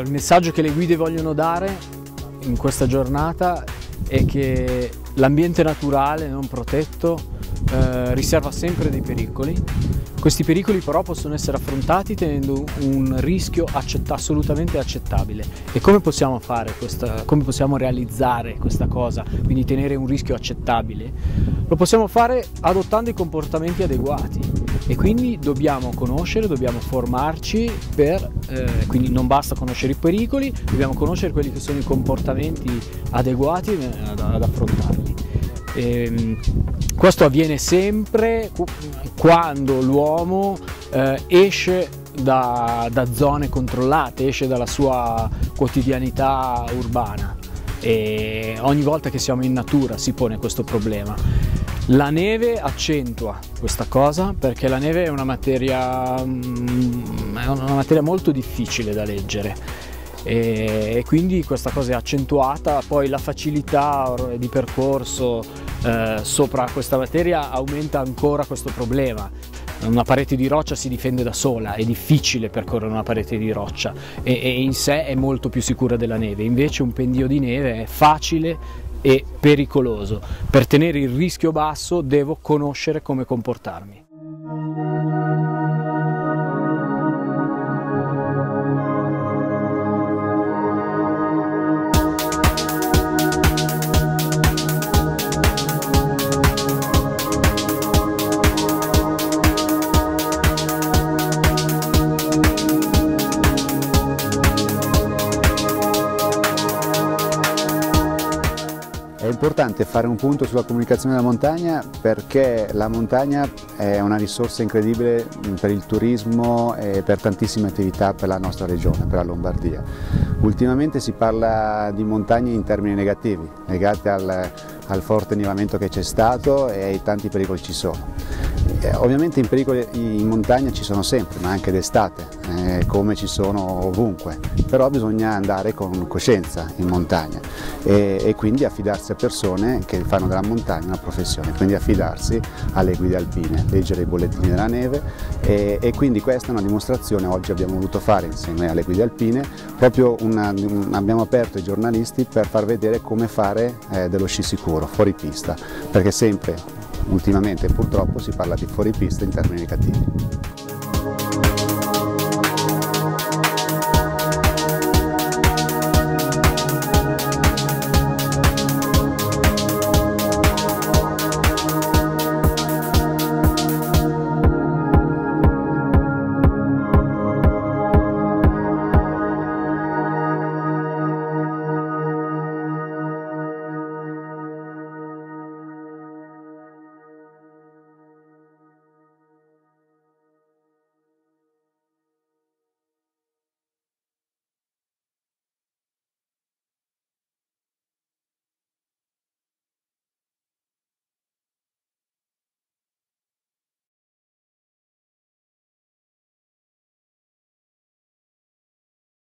il messaggio che le guide vogliono dare in questa giornata è che l'ambiente naturale non protetto riserva sempre dei pericoli. Questi pericoli però possono essere affrontati tenendo un rischio assolutamente accettabile. E come possiamo fare come possiamo realizzare questa cosa, quindi tenere un rischio accettabile? Lo possiamo fare adottando i comportamenti adeguati e quindi dobbiamo conoscere, dobbiamo formarci quindi non basta conoscere i pericoli, dobbiamo conoscere quelli che sono i comportamenti adeguati ad affrontarli. Questo avviene sempre quando l'uomo esce da zone controllate, esce dalla sua quotidianità urbana, e ogni volta che siamo in natura si pone questo problema. La neve accentua questa cosa perché la neve è una materia molto difficile da leggere. E quindi questa cosa è accentuata, poi la facilità di percorso sopra questa materia aumenta ancora questo problema. Una parete di roccia si difende da sola, è difficile percorrere una parete di roccia e in sé è molto più sicura della neve, invece un pendio di neve è facile e pericoloso. Per tenere il rischio basso devo conoscere come comportarmi. È importante fare un punto sulla comunicazione della montagna perché la montagna è una risorsa incredibile per il turismo e per tantissime attività per la nostra regione, per la Lombardia. Ultimamente si parla di montagne in termini negativi, legati al forte annivamento che c'è stato e ai tanti pericoli che ci sono. Ovviamente i pericoli in montagna ci sono sempre, ma anche d'estate, come ci sono ovunque, però bisogna andare con coscienza in montagna e quindi affidarsi a persone che fanno della montagna una professione, quindi affidarsi alle guide alpine, leggere i bollettini della neve e quindi questa è una dimostrazione oggi abbiamo voluto fare insieme alle guide alpine, proprio abbiamo aperto ai giornalisti per far vedere come fare dello sci sicuro, fuori pista, perché sempre ultimamente purtroppo si parla di fuoripista in termini negativi.